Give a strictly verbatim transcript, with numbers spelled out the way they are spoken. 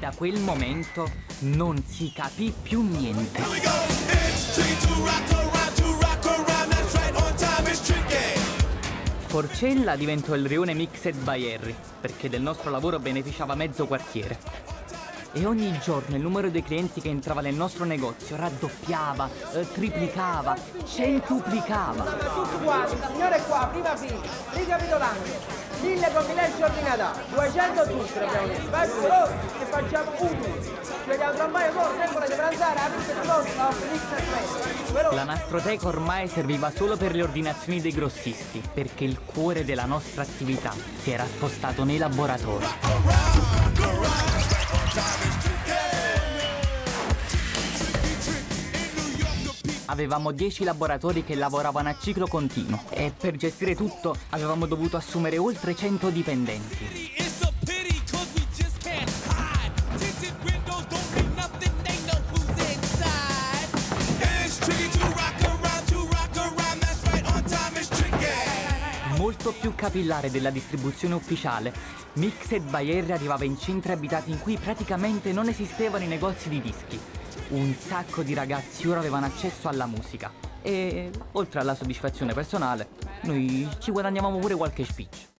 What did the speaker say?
da quel momento non si capì più niente. Forcella diventò il rione Mixed by Harry, perché del nostro lavoro beneficiava mezzo quartiere. E ogni giorno il numero dei clienti che entrava nel nostro negozio raddoppiava, eh, triplicava, centuplicava. Tutti quanti, signore qua, prima fila, ricapitolando. mille confidenze ordinate, duecento zuccheri abbiamo detto, vai veloci e facciamo un turno. Ci vediamo tra un paio d'ore, tempo di pranzare, aprite il posto, la offre. La Nastroteca ormai serviva solo per le ordinazioni dei grossisti, perché il cuore della nostra attività si era spostato nei laboratori. Avevamo dieci laboratori che lavoravano a ciclo continuo e per gestire tutto avevamo dovuto assumere oltre cento dipendenti. Molto più capillare della distribuzione ufficiale, Mixed by Harry arrivava in centri abitati in cui praticamente non esistevano i negozi di dischi. Un sacco di ragazzi ora avevano accesso alla musica e, oltre alla soddisfazione personale, noi ci guadagnavamo pure qualche spiccio.